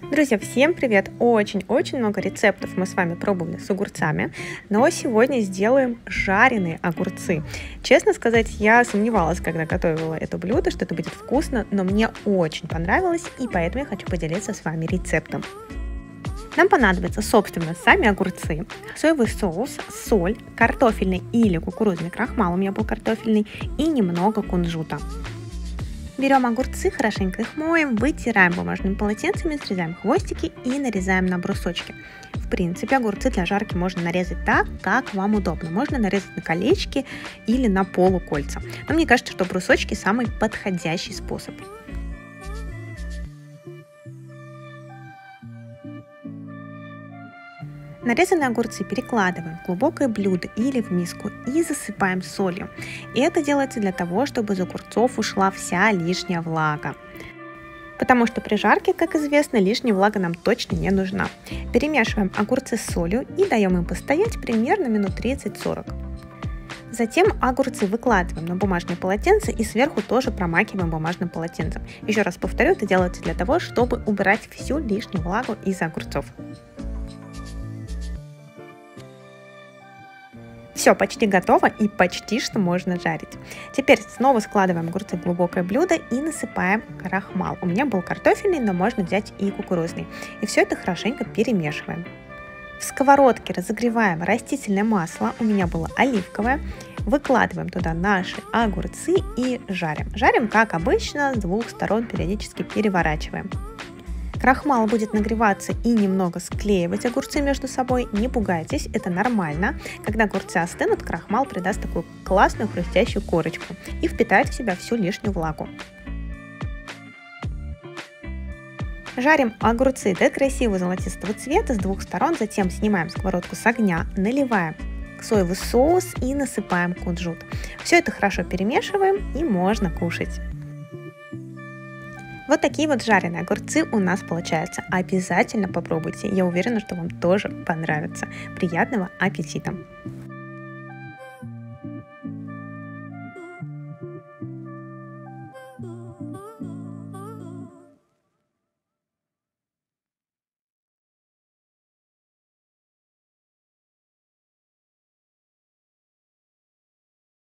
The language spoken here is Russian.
Друзья, всем привет! Очень-очень много рецептов мы с вами пробовали с огурцами, но сегодня сделаем жареные огурцы. Честно сказать, я сомневалась, когда готовила это блюдо, что это будет вкусно, но мне очень понравилось, и поэтому я хочу поделиться с вами рецептом. Нам понадобятся, собственно, сами огурцы, соевый соус, соль, картофельный или кукурузный крахмал, у меня был картофельный, и немного кунжута. Берем огурцы, хорошенько их моем, вытираем бумажными полотенцами, срезаем хвостики и нарезаем на брусочки. В принципе, огурцы для жарки можно нарезать так, как вам удобно. Можно нарезать на колечки или на полукольца. Но мне кажется, что брусочки самый подходящий способ. Нарезанные огурцы перекладываем в глубокое блюдо или в миску и засыпаем солью. И это делается для того, чтобы из огурцов ушла вся лишняя влага. Потому что при жарке, как известно, лишняя влага нам точно не нужна. Перемешиваем огурцы с солью и даем им постоять примерно минут 30-40. Затем огурцы выкладываем на бумажное полотенце и сверху тоже промакиваем бумажным полотенцем. Еще раз повторю, это делается для того, чтобы убрать всю лишнюю влагу из огурцов. Все, почти готово и почти что можно жарить. Теперь снова складываем огурцы в глубокое блюдо и насыпаем крахмал. У меня был картофельный, но можно взять и кукурузный. И все это хорошенько перемешиваем. В сковородке разогреваем растительное масло, у меня было оливковое. Выкладываем туда наши огурцы и жарим. Жарим, как обычно, с двух сторон периодически переворачиваем. Крахмал будет нагреваться и немного склеивать огурцы между собой. Не пугайтесь, это нормально. Когда огурцы остынут, крахмал придаст такую классную хрустящую корочку и впитает в себя всю лишнюю влагу. Жарим огурцы до красивого золотистого цвета с двух сторон, затем снимаем сковородку с огня, наливаем соевый соус и насыпаем кунжут. Все это хорошо перемешиваем и можно кушать. Вот такие вот жареные огурцы у нас получаются. Обязательно попробуйте. Я уверена, что вам тоже понравится. Приятного аппетита!